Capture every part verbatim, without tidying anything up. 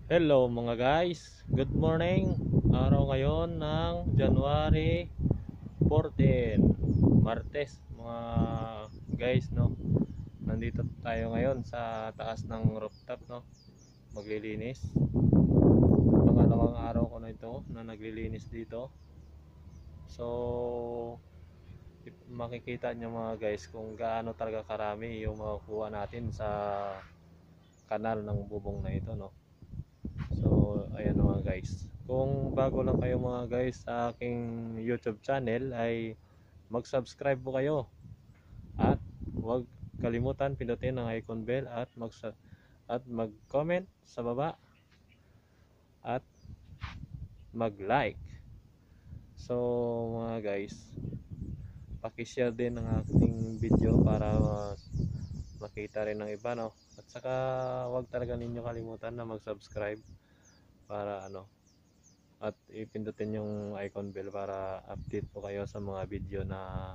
Hello mga guys, good morning. Araw ngayon ng January fourteen, Martes mga guys, no. Nandito tayo ngayon sa taas ng rooftop, no. Maglilinis. Pangalawang araw ko na ito na naglilinis dito. So makikita nyo mga guys kung gaano talaga karami yung makukuha natin sa kanal ng bubong na ito, no. So ayan mga guys, kung bago lang kayo mga guys sa aking YouTube channel ay mag-subscribe po kayo at huwag kalimutan pindutin ang icon bell at mag at mag-comment sa baba at mag-like. So mga guys, paki-share din ang ating video para makita rin ng iba, no. At saka huwag talaga ninyo kalimutan na mag-subscribe para ano, at ipindutin yung icon bell para update po kayo sa mga video na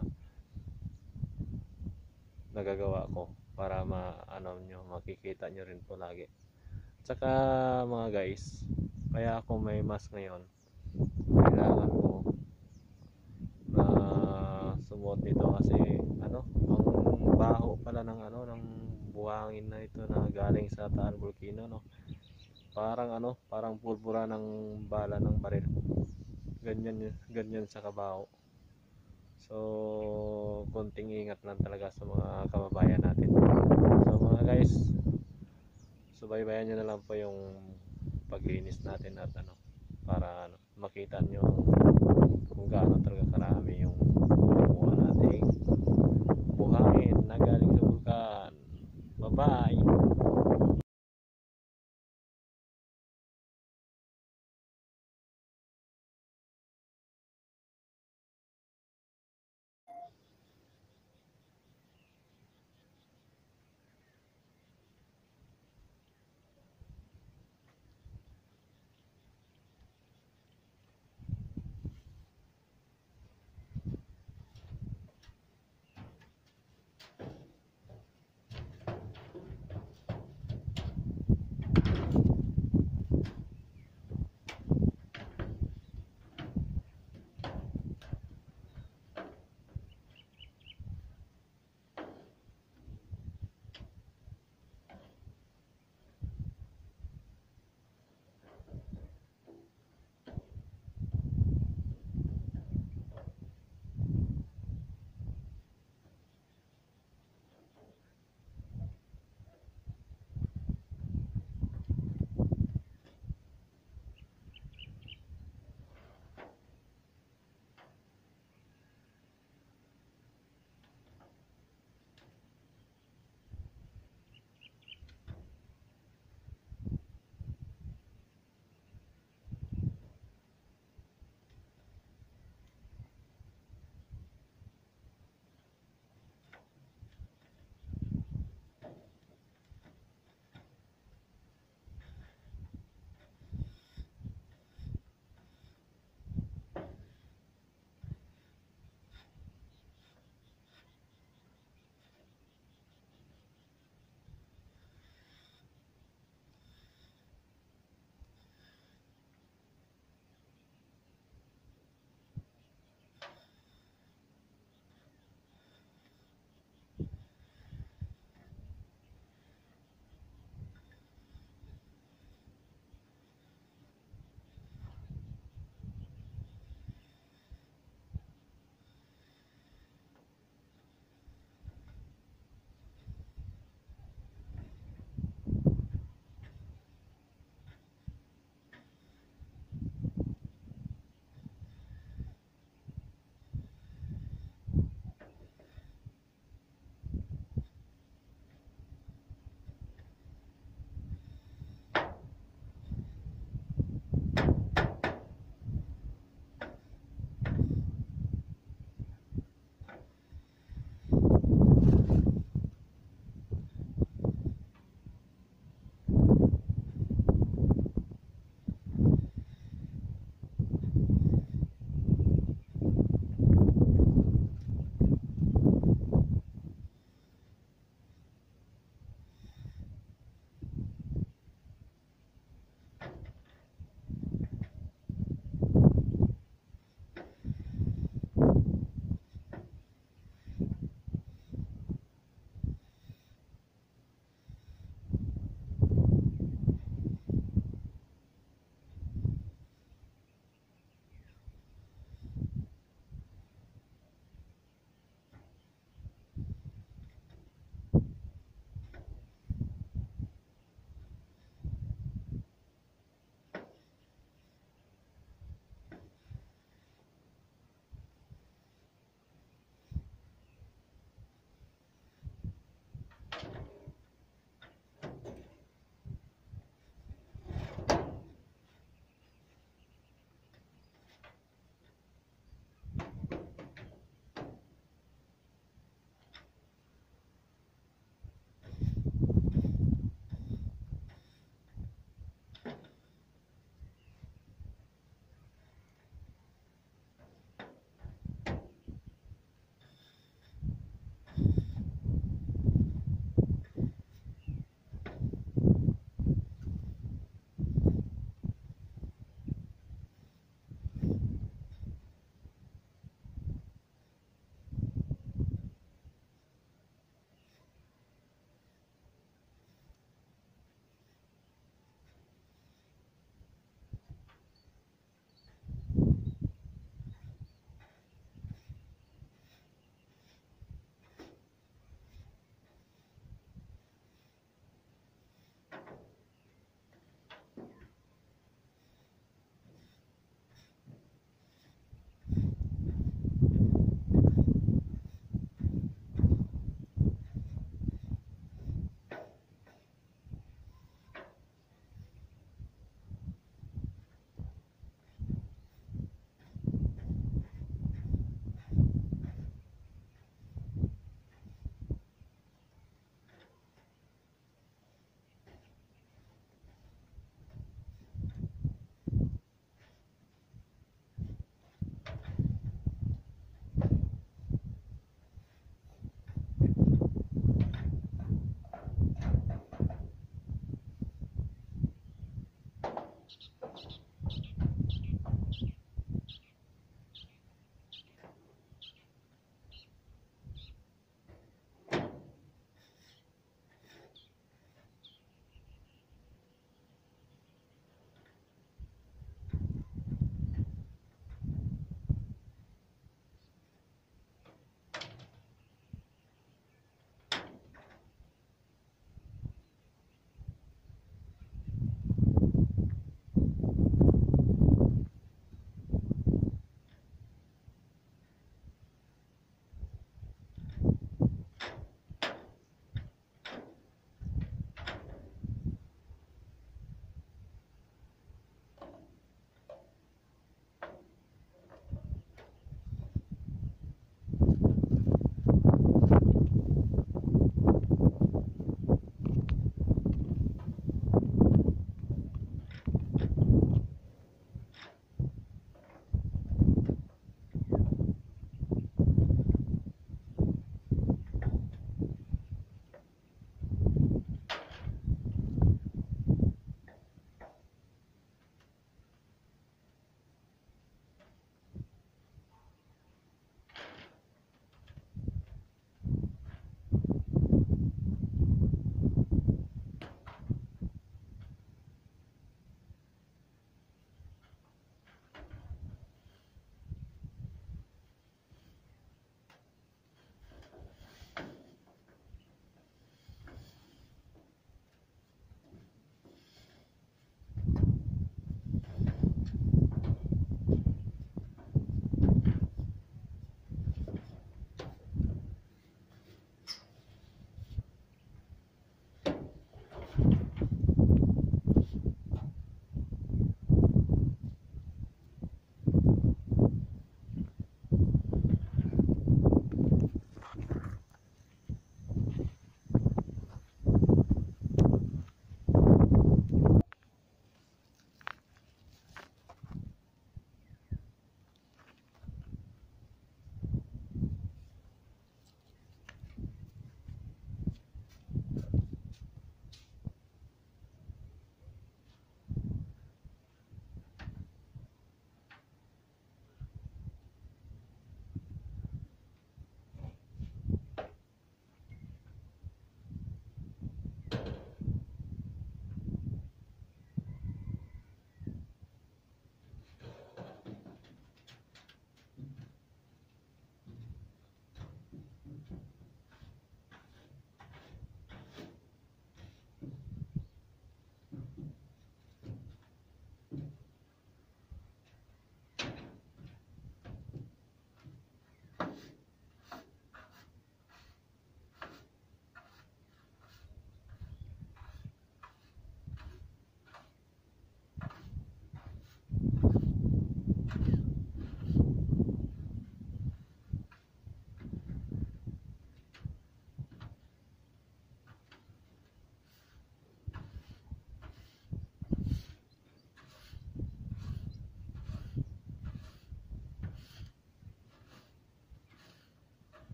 nagagawa ko, para ma ano nyo, makikita nyo rin po lagi. Tsaka mga guys, kaya ako may mask ngayon, kailangan ko na sumuot nito kasi ano, ang baho pala ng ano, ng buhangin na ito na galing sa Taal Volcano, no. Parang ano, parang pulbura ng bala ng baril. Ganyan ganyan sa kabaho. So konting ingat lang talaga sa mga kababayan natin. So mga guys, subaybayan nyo na lang po yung paglinis natin at ano, para ano, makita nyo kung gaano talaga karami yung kumuha nating buhangin na galing sa bulkan. Bye bye.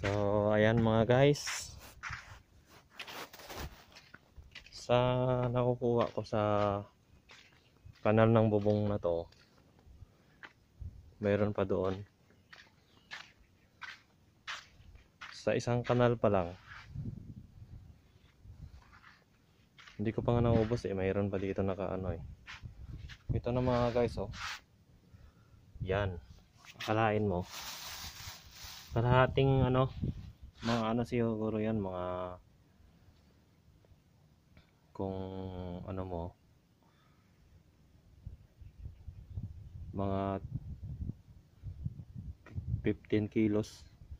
So ayan mga guys, sa nakukuha ko sa kanal ng bubong na to, mayroon pa doon sa isang kanal pa lang. Hindi ko pa nga naubos eh, mayroon pa dito naka ano eh. Ito na mga guys oh. Yan, akalain mo kalahating ano, mga ano siguro yan, mga kung ano mo, mga fifteen kilos,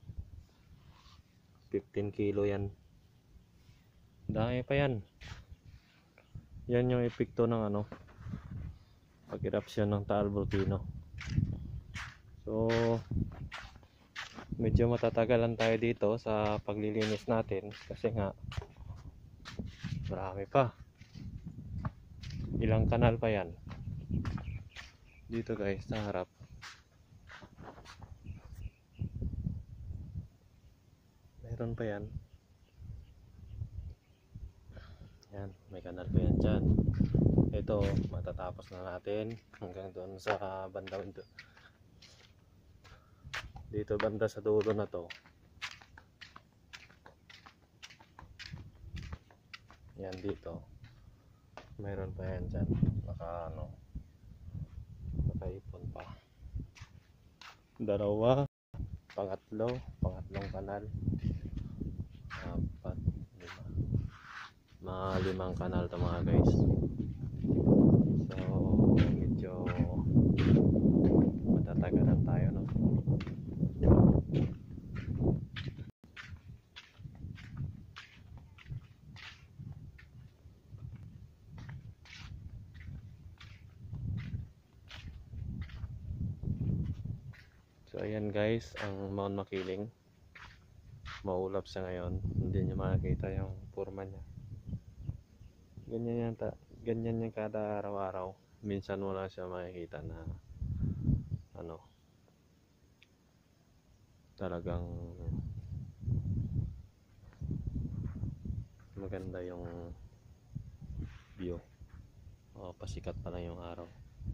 fifteen kilo yan. Dami pa yan. Yan yung epekto ng ano, pag-eruption ng Taal Volcano. So medyo matatagalan tayo dito sa paglilinis natin kasi nga marami pa, ilang kanal pa yan dito guys sa harap. Meron pa yan. Yan, may kanal pa yan dyan. Ito matatapos na natin hanggang doon sa banda dito, banda sa dulo na to. Yan dito, mayroon pa yan dyan, naka ano, nakaipon pa. Dalawa, pangatlo, pangatlong kanal, apat, lima, mga limang kanal to mga guys. So medyo matatagalan tayo no. So ayan guys, ang Mount Makiling, maulap siya ngayon, hindi niyo makikita yung forma niya. Ganyan yan, ta ganyan yan kada araw-araw. Minsan wala siya makikita na ano, talagang maganda yung view. O, pasikat pa lang yung araw.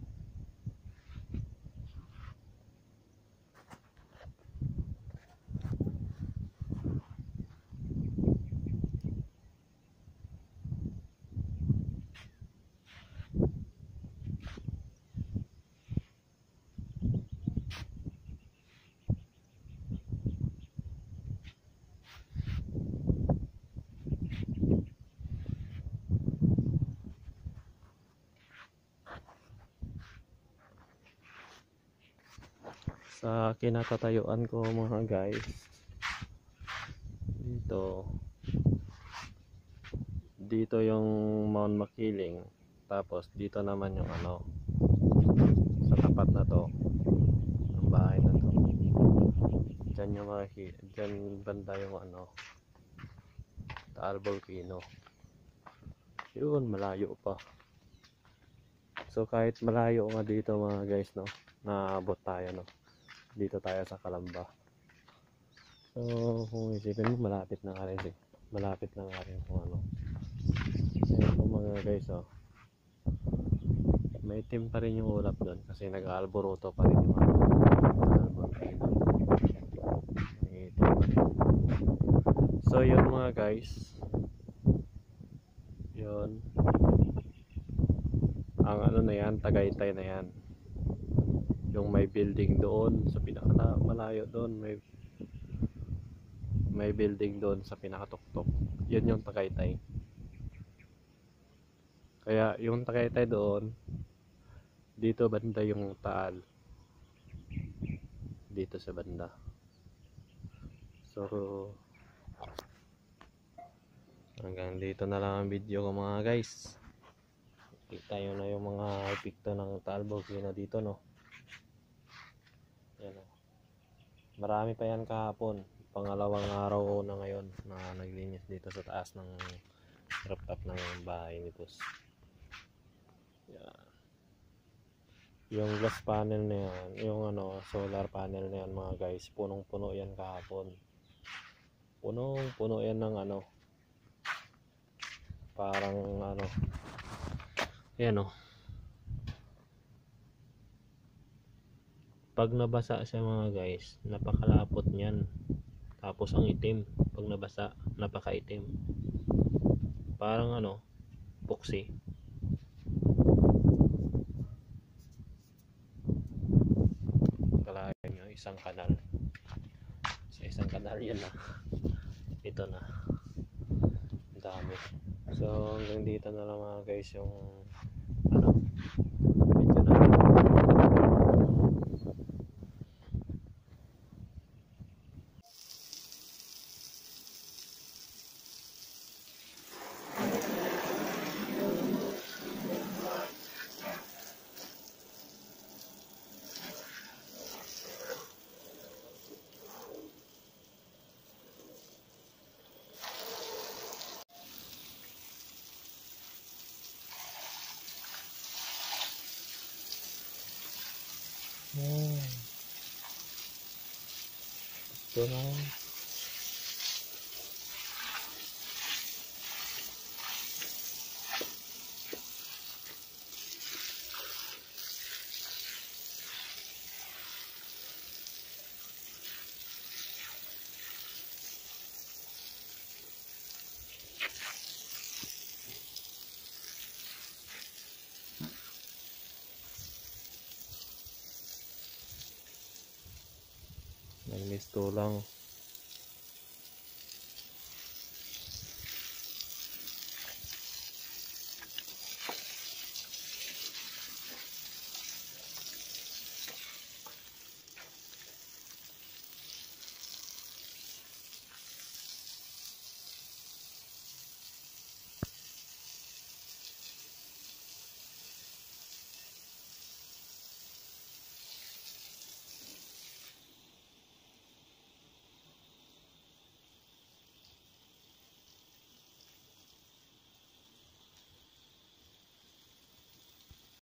Sa kinatatayuan ko mga guys, dito dito yung Mount Makiling, tapos dito naman yung ano, sa tapat na to, ang bahay na to, dyan yung makikita, dyan banda yung ano, Taal Volcano. Yun, malayo pa. So kahit malayo nga dito mga guys no, naabot tayo no, dito tayo sa Calamba. So kung isipin mo, malapit na nga rin eh. Malapit na nga rin kung ano. Ayan po mga guys oh, may itim pa rin yung ulap doon kasi nag-aalboroto pa rin yung ano, volcano. May itim pa rin. So yun mga guys, yun ang ano na yan, Tagaytay na yan. Yung may building doon sa pinaka malayo doon, may may building doon sa pinakatuktok, yun yung Tagaytay. Kaya yung Tagaytay doon, dito banda yung Taal, dito sa banda. So hanggang dito na lang ang video ko mga guys. Kita nyo na yung mga epekto ng Taal Volcano dito no. Yan, marami pa yan kahapon, pangalawang araw ko na ngayon na naglinis dito sa taas ng rooftop ng bahay ni Boss. Yan. Yung glass panel na yan, yung ano, solar panel na yan mga guys, punong puno yan kahapon. punong puno yan ng ano, parang ano, yan o. Pag nabasa siya mga guys, napakalapot niyan. Tapos ang itim, pag nabasa, napakaitim. Parang ano, puksi. Kalahin nyo, isang kanal. Sa isang kanal yan na. Ito na. Ang dami. So hanggang dito na lang mga guys yung ano, medyo na. Hmm. Ito na. Nag-misto lang.